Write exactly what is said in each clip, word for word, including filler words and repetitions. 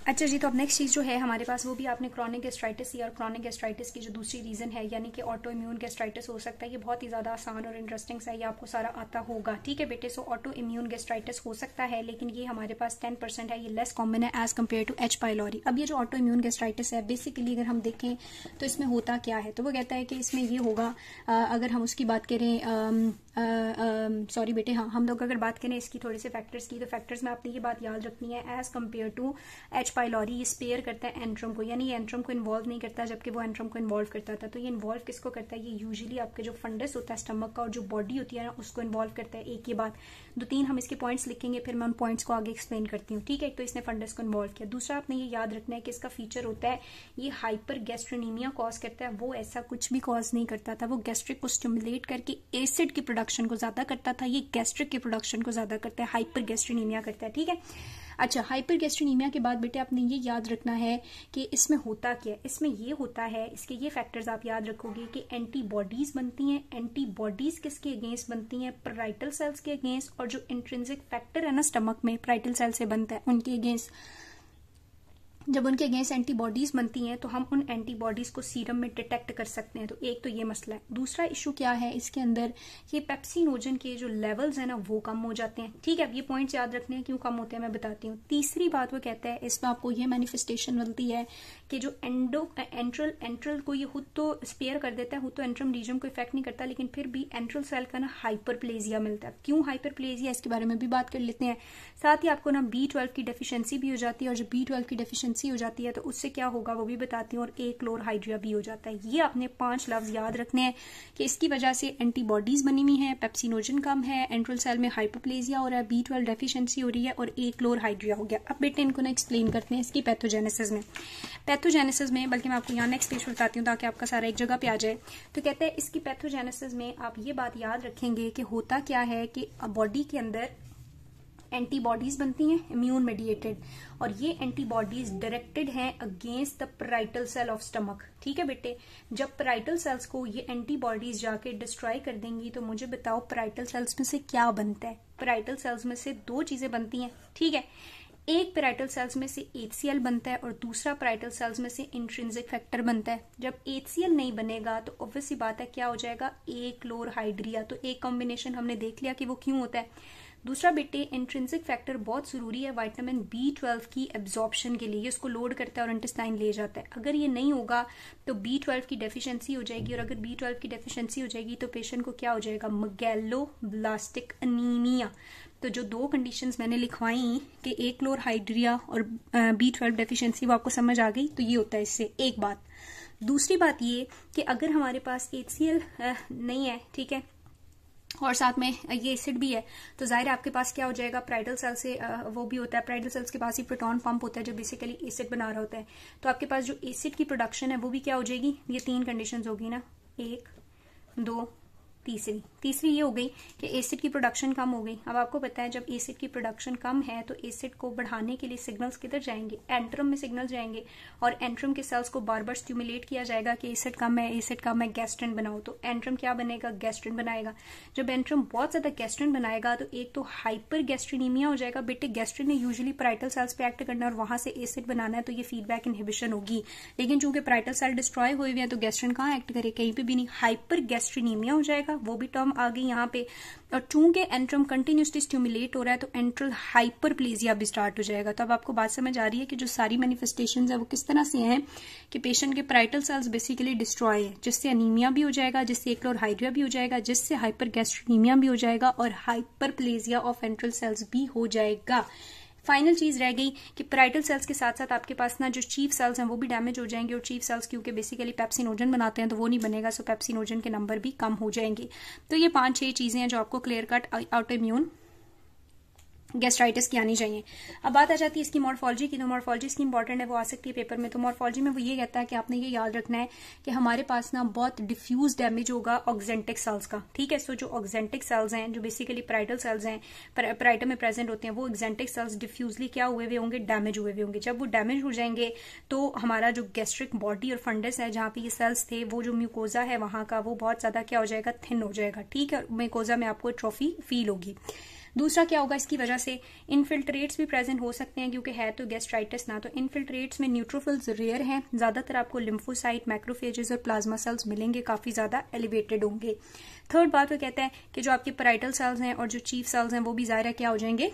अच्छा जी, तो अब नेक्स्ट चीज़ जो है हमारे पास वो भी आपने क्रॉनिक गैस्ट्राइटिस या और क्रॉनिक गैस्ट्राइटिस की जो दूसरी रीज़न है यानी कि ऑटो इम्यून गैस्ट्राइटिस हो सकता है। ये बहुत ही ज़्यादा आसान और इंटरेस्टिंग सा, ये आपको सारा आता होगा, ठीक है बेटे। सो ऑटो इम्यून गैस्ट्राइटिस हो सकता है, लेकिन ये हमारे पास टेन परसेंट है, ये लेस कॉमन है as compared to H pylori. अब ये जो ऑटो इम्यून गैस्ट्राइटिस है बेसिकली अगर हम देखें तो इसमें होता क्या है, तो वो कहता है कि इसमें ये होगा, अगर हम उसकी बात करें, सॉरी बेटे, हाँ हम लोग अगर बात करें इसकी थोड़े से फैक्टर्स की, तो फैक्टर्स में आपने ये बात याद रखनी है as compared to H pylori ये स्पेयर करता है एंट्रम को, यानी ये एंट्रम को इन्वॉल्व नहीं करता जबकि वो एंट्रम को इन्वॉल्व करता था। तो ये इन्वॉल्व किसको करता है, ये यूजुअली आपके जो फंडस होता है स्टमक का और जो बॉडी होती है ना उसको इन्वॉल्व करता है। एक ये बात, दो तीन हम इसके पॉइंट्स लिखेंगे फिर मैं उन पॉइंट्स को आगे एक्सप्लेन करती हूँ, ठीक है। तो इसने फंडस को इन्वॉल्व किया। दूसरा आपने ये याद रखना है कि इसका फीचर होता है ये हाइपर गैस्ट्रोनीमिया कॉज करता है, वो ऐसा कुछ भी कॉज नहीं करता था, वो गैस्ट्रिक को स्टिमुलेट करके एसिड की प्रोडक्शन को ज्यादा करता था, ये गैस्ट्रिक के प्रोडक्शन को ज्यादा करता है, हाइपर गैस्ट्रोनीमिया करता है, ठीक है। अच्छा, हाइपर गैस्ट्रोनीमिया के बाद बेटे आपने ये याद रखना है कि इसमें होता क्या है। इसमें ये होता है, इसके ये फैक्टर्स आप याद रखोगे कि एंटीबॉडीज बनती हैं। एंटीबॉडीज किसके अगेंस्ट बनती हैं, पैराइटल सेल्स के अगेंस्ट, और जो इंट्रिंसिक फैक्टर है ना स्टमक में पैराइटल सेल से बनता है उनके अगेंस्ट। जब उनके अगेंस्ट एंटीबॉडीज बनती हैं तो हम उन एंटीबॉडीज को सीरम में डिटेक्ट कर सकते हैं। तो एक तो ये मसला है। दूसरा इशू क्या है, इसके अंदर ये पेप्सिनोजन के जो लेवल्स हैं ना वो कम हो जाते हैं, ठीक है। अब ये पॉइंट्स याद रखने हैं क्यों कम होते हैं मैं बताती हूँ। तीसरी बात वो कहता है, इसमें आपको ये मैनिफेस्टेशन मिलती है कि जो एंडो एंट्रल एंट्रल को ये खुद तो स्पेयर कर देता है, खुद तो एंट्रम रीजन को इफेक्ट नहीं करता, लेकिन फिर भी एंट्रल सेल का ना हाइपरप्लेजिया मिलता है। क्यों हाइपरप्लेजिया, इसके बारे में भी बात कर लेते हैं। साथ ही आपको ना बी ट्वेल्व की डेफिशिएंसी भी हो जाती है, और जब बी ट्वेल्व की डेफिशिएंसी हो जाती है तो उससे क्या होगा वो भी बताती हूँ, और एक क्लोरहाइड्रिया भी हो जाता है। ये आपने पांच लफ्ज याद रखने हैं कि इसकी वजह से एंटीबॉडीज बनी हुई है, पेप्सिनोजन कम है, एंट्रल सेल में हाइपरप्लेजिया हो रहा है, बी ट्वेल्व डेफिशिएंसी हो रही है, और एक क्लोरहाइड्रिया हो गया। अब बेटे इनको ना एक्सप्लेन करते हैं इसकी पैथोजेनेसिस में। पैथोजेनेसिस में बल्कि मैं आपको यहाँ नेक्स्ट पेज बताती हूँ ताकि आपका सारा एक जगह पे आ जाए। तो कहते हैं इसकी पैथोजेनेसिस में आप ये बात याद रखेंगे कि होता क्या है कि बॉडी के अंदर एंटीबॉडीज बनती हैं इम्यून मेडिएटेड, और ये एंटीबॉडीज डायरेक्टेड हैं against the parietal cell of stomach, ठीक है बेटे। जब पैराइटल सेल्स को ये एंटीबॉडीज जाके डिस्ट्रॉय कर देंगी तो मुझे बताओ पैराइटल सेल्स में से क्या बनता है। पैराइटल सेल्स में से दो चीजें बनती हैं, ठीक है। एक पैराइटल सेल्स में से एचसीएल बनता है और दूसरा पैराइटल सेल्स में से इंट्रिंसिक फैक्टर बनता है। जब एचसीएल नहीं बनेगा तो ऑब्वियस सी बात है क्या हो जाएगा, ए क्लोरहाइड्रिया। तो एक कॉम्बिनेशन हमने देख लिया कि वो क्यों होता है। दूसरा बेटे इंट्रिंसिक फैक्टर बहुत जरूरी है विटामिन बी ट्वेल्व की एब्जॉर्प्शन के लिए, ये उसको लोड करता है और इंटेस्टाइन ले जाता है। अगर ये नहीं होगा तो बी ट्वेल्व की डेफिशिएंसी हो जाएगी, और अगर बी ट्वेल्व की डेफिशिएंसी हो जाएगी तो पेशेंट को क्या हो जाएगा, मैगेलोब्लास्टिक एनीमिया। तो जो दो कंडीशंस मैंने लिखवाई कि एक क्लोरहाइड्रिया और बी ट्वेल्व डेफिशिएंसी, वो आपको समझ आ गई। तो ये होता है इससे एक बात। दूसरी बात ये कि अगर हमारे पास एचसीएल नहीं है, ठीक है, और साथ में ये एसिड भी है, तो जाहिर है आपके पास क्या हो जाएगा, पैराइटल सेल से वो भी होता है, पैराइटल सेल्स के पास ही प्रोटॉन पंप होता है जो बेसिकली एसिड बना रहा होता है। तो आपके पास जो एसिड की प्रोडक्शन है वो भी क्या हो जाएगी, ये तीन कंडीशंस होगी ना, एक दो तीसरी तीसरी ये हो गई कि एसिड की प्रोडक्शन कम हो गई। अब आपको पता है जब एसिड की प्रोडक्शन कम है तो एसिड को बढ़ाने के लिए सिग्नल्स किधर जाएंगे, एंट्रम में सिग्नल जाएंगे, और एंट्रम के सेल्स को बार बार स्टिमुलेट किया जाएगा कि एसिड कम है, एसिड कम है, गैस्ट्रिन बनाओ। तो एंट्रम क्या बनेगा, गैस्ट्रिन बनाएगा। जब एंट्रम बहुत ज्यादा गैस्ट्रिन बनाएगा तो एक तो हाइपर गैस्ट्रिनीमिया हो जाएगा। बेटे गैस्ट्रिन ने यूजुअली पैराइटल सेल्स पे एक्ट करना है और वहां से एसिड बनाना है, तो ये फीडबैक इनहिबिशन होगी। लेकिन चूंकि पैराइटल सेल डिस्ट्रॉय हुए हुए हैं तो गैस्ट्रिन कहाँ एक्ट करे, कहीं पे भी नहीं। हाइपर गैस्ट्रिनीमिया हो जाएगा, वो भी टर्म आ गई यहाँ पे। और चूंकि एंट्रम कंटिन्यूसली स्टिमुलेट हो रहा है तो एंट्रल हाइपरप्लेजिया भी स्टार्ट हो जाएगा। तो अब आपको बात समझ आ रही है कि जो सारी मैनिफेस्टेशंस है वो किस तरह से हैं कि पेशेंट के पैराइटल सेल्स बेसिकली डिस्ट्रॉय है, जिससे एनीमिया भी हो जाएगा, जिससे क्लोरहाइड्रिया भी हो जाएगा, जिससे हाइपरगैस्ट्रीनिमिया भी हो जाएगा, और हाइपरप्लेजिया ऑफ एंट्रल सेल्स भी हो जाएगा। फाइनल चीज रह गई कि पैराइटल सेल्स के साथ साथ आपके पास ना जो चीफ सेल्स हैं वो भी डैमेज हो जाएंगे, और चीफ सेल्स क्योंकि बेसिकली पेप्सिनोजन बनाते हैं तो वो नहीं बनेगा, सो पेप्सिनोजन के नंबर भी कम हो जाएंगे। तो ये पांच छह चीजें हैं जो आपको clear cut auto immune gastritis की आनी चाहिए। अब बात आ जाती है इसकी मॉर्फोलॉजी की। तो मॉर्फोलॉजी इसकी इंपॉर्टेंट है, वो आ सकती है पेपर में। तो मॉर्फोलॉजी में वो ये कहता है कि आपने ये याद रखना है कि हमारे पास ना बहुत डिफ्यूज डैमेज होगा ऑक्जेंटिक सेल्स का, ठीक है। सो जो ऑक्जेंटिक सेल्स हैं जो बेसिकली पैराइटल सेल्स हैं, पैराइटम में प्रेजेंट होते हैं, वो ऑक्जेंटिक सेल्स डिफ्यूजली क्या हुए हुए होंगे, डैमेज हुए हुए होंगे। जब वो डैमेज हो जाएंगे तो हमारा जो गैस्ट्रिक बॉडी और फंडस है जहाँ पे ये सेल्स थे, वो जो म्यूकोजा है वहां का, वो बहुत ज्यादा क्या हो जाएगा, थिन हो जाएगा, ठीक है। म्यूकोजा में आपको ट्रॉफी फील होगी। दूसरा क्या होगा, इसकी वजह से इनफिल्ट्रेट्स भी प्रेजेंट हो सकते हैं, क्योंकि है तो गैस्ट्राइटिस ना, तो इनफिल्ट्रेट्स में न्यूट्रोफिल्स रेयर हैं, ज्यादातर आपको लिम्फोसाइट, मैक्रोफेजेस और प्लाज्मा सेल्स मिलेंगे, काफी ज्यादा एलिवेटेड होंगे। थर्ड बात वो कहता है कि जो आपके पैराइटल सेल्स हैं और जो चीफ सेल्स हैं वो भी ज़ाहिर क्या हो जाएंगे,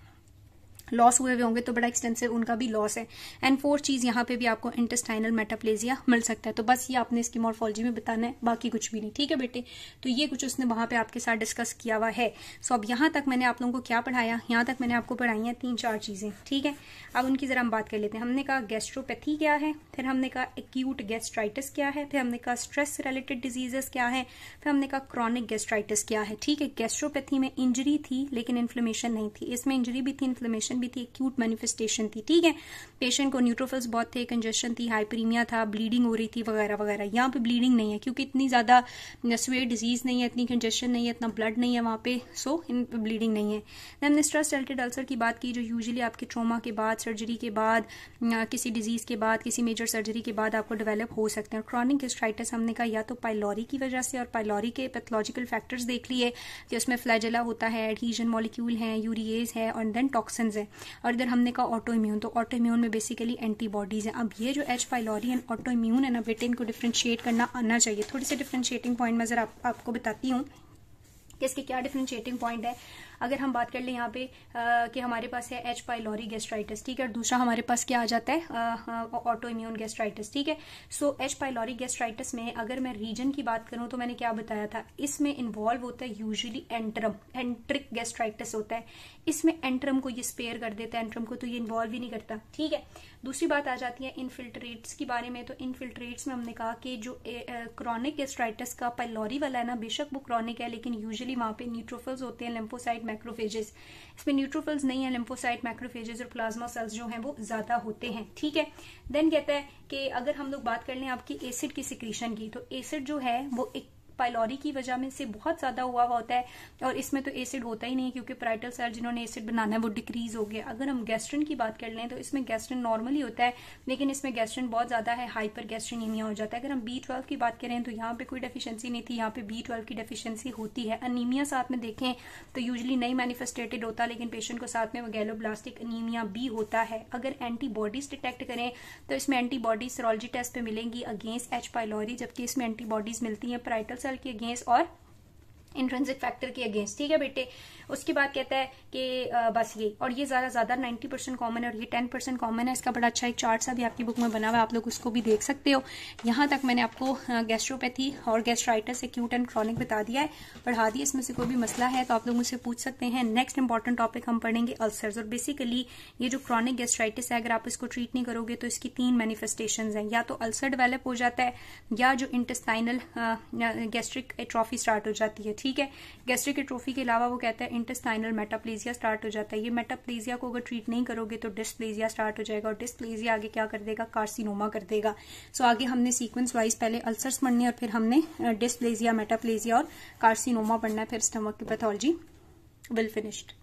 लॉस हुए हुए होंगे, तो बड़ा एक्सटेंसिव उनका भी लॉस है। एंड फोर्थ चीज यहाँ पे भी आपको इंटेस्टाइनल मेटाप्लेजिया मिल सकता है। तो बस ये आपने इसकी मॉर्फोलॉजी में बताना है, बाकी कुछ भी नहीं, ठीक है बेटे। तो ये कुछ उसने वहां पे आपके साथ डिस्कस किया हुआ है। सो अब यहाँ तक मैंने आप लोगों को क्या पढ़ाया, यहाँ तक मैंने आपको पढ़ाई है तीन चार चीजें, ठीक है। अब उनकी जरा हम बात कर लेते हैं। हमने कहा गैस्ट्रोपैथी क्या है, फिर हमने कहा एक्यूट गैस्ट्राइटिस क्या है, फिर हमने कहा स्ट्रेस रिलेटेड डिजीजेस क्या है, फिर हमने कहा क्रॉनिक गैस्ट्राइटिस क्या है, ठीक है। गैस्ट्रोपैथी में इंजरी थी लेकिन इन्फ्लेमेशन नहीं थी, इसमें इंजरी भी थी, इन्फ्लेमेशन भी थी, एक्यूट मैनिफेस्टेशन थी, ठीक है। पेशेंट को न्यूट्रोफिल्स बहुत थे, कंजेशन थी, हाइपरीमिया था, ब्लीडिंग हो रही थी वगैरह वगैरह। यहाँ पे ब्लीडिंग नहीं है क्योंकि इतनी ज्यादा स्वेयर डिजीज नहीं है, इतनी कंजेशन नहीं है, इतना ब्लड नहीं है वहां पे, सो इन ब्लीडिंग नहीं है। हमने स्ट्रेस रिलेटेड अल्सर की बात की, जो यूजुअली आपके ट्रॉमा के बाद, सर्जरी के बाद, किसी डिजीज के बाद, किसी मेजर सर्जरी के बाद आपको डेवलप हो सकते हैं। क्रॉनिक गैस्ट्राइटिस हमने कहा या तो पाइलोरी की वजह से, और पाइलोरी के पैथोलॉजिकल फैक्टर्स देख लिए कि उसमें फ्लैजेला होता है, एडहीजन मॉलिक्यूल है, यूरिएज है और देन टॉक्सिन्स है। और इधर हमने कहा ऑटो इम्यून, तो ऑटो इम्यून में बेसिकली एंटीबॉडीज हैं। अब ये जो H pylori and auto immune है ना बेटे, इनको डिफ्रेंशिएट करना आना चाहिए। थोड़ी सी डिफ्रेंशिएटिंग पॉइंट मैं जरा आप, आपको बताती हूँ कि इसके क्या डिफरेंशिएटिंग पॉइंट है। अगर हम बात कर लें यहाँ पे आ, कि हमारे पास है एच पाइलोरी गैस्ट्राइटिस, ठीक है, और दूसरा हमारे पास क्या आ जाता है, ऑटो इम्यून गैस्ट्राइटिस, ठीक है। सो एच पाइलोरी गैस्ट्राइटिस में अगर मैं रीजन की बात करूं तो मैंने क्या बताया था, इसमें इन्वॉल्व होता है यूजुअली एंट्रम, एंट्रिक गैस्ट्राइटिस होता है, इसमें एंट्रम को ये स्पेयर कर देता है, एंट्रम को तो ये इन्वॉल्व ही नहीं करता, ठीक है। दूसरी बात आ जाती है इनफिल्ट्रेट्स के बारे में। तो इनफिल्ट्रेट्स में हमने कहा कि जो क्रॉनिक गैस्ट्राइटिस का पाइलोरी वाला है ना, बेशक वो क्रॉनिक है लेकिन यूजुअली वहां पे न्यूट्रोफिल्स होते हैं, लिम्फोसाइट, मैक्रोफेजेस। इसमें न्यूट्रोफिल्स नहीं है, लिम्फोसाइट, मैक्रोफेजेस और प्लाज्मा सेल्स जो हैं वो ज्यादा होते हैं, ठीक है। देन कहता है कि अगर हम लोग बात कर लें आपकी एसिड की सिक्रीशन की, तो एसिड जो है वो एक पाइलोरी की वजह में से बहुत ज्यादा हुआ हुआ होता है, और इसमें तो एसिड होता ही नहीं क्योंकि पैराइटल सेल जिन्होंने एसिड बनाना है वो डिक्रीज हो गया। अगर हम गैस्ट्रिन की बात कर लें तो इसमें गैस्ट्रिन नॉर्मली होता है लेकिन इसमें गैस्ट्रिन बहुत ज्यादा है, हाइपर गैस्ट्रिनीमिया हो जाता है। अगर हम बी ट्वेल्व की बात करें तो यहाँ पे कोई डेफिशिएंसी नहीं थी, यहाँ पे बी ट्वेल्व की डेफिशिएंसी होती है। अनीमिया साथ में देखें तो यूजुअली नहीं मैनिफेस्टेटेड होता, लेकिन पेशेंट को साथ में गैलोब्लास्टिक अनीमिया भी होता है। अगर एंटीबॉडीज डिटेक्ट करें तो इसमें एंटीबॉडीज सेरोलॉजी टेस्ट पे मिलेंगी अगेंस्ट एच पाइलोरी, जबकि इसमें एंटीबॉडीज मिलती हैं पैराइटल सेल के अगेंस्ट और इंट्रिंसिक फैक्टर के अगेंस्ट, ठीक है बेटे। उसके बाद कहता है कि आ, बस ये, और ये ज्यादा ज्यादा नाइन्टी परसेंट कॉमन है और ये टेन परसेंट कॉमन है। इसका बड़ा अच्छा एक चार्ट सा भी आपकी बुक में बना हुआ है, आप लोग उसको भी देख सकते हो। यहाँ तक मैंने आपको गैस्ट्रोपैथी और गैस्ट्राइटिस, एक्यूट एंड क्रॉनिक बता दिया है, पढ़ा दिया। इसमें से कोई भी मसला है तो आप लोग मुझसे पूछ सकते हैं। नेक्स्ट इंपॉर्टेंट टॉपिक हम पढ़ेंगे अल्सर्स, और बेसिकली ये जो क्रॉनिक गैस्ट्राइटिस है अगर आप इसको ट्रीट नहीं करोगे तो इसकी तीन मैनिफेस्टेशंस हैं, या तो अल्सर डेवलप हो जाता है या जो इंटेस्टाइनल गैस्ट्रिक एट्रोफी स्टार्ट हो जाती है, ठीक है। गैस्ट्रिक एट्रोफी के अलावा वो कहता है इंटेस्टाइनल मेटाप्लेजिया स्टार्ट हो जाता है। ये मेटाप्लेजिया को अगर ट्रीट नहीं करोगे तो डिस्प्लेजिया स्टार्ट हो जाएगा, और डिस्प्लेजिया आगे क्या कर देगा, कार्सिनोमा कर देगा। सो आगे हमने सीक्वेंस वाइज पहले अल्सर्स पढ़ने और फिर हमने डिस्प्लेजिया, मेटाप्लेजिया और कार्सिनोमा पढ़ना है, फिर स्टमक की पैथोलॉजी विल फिनिश्ड।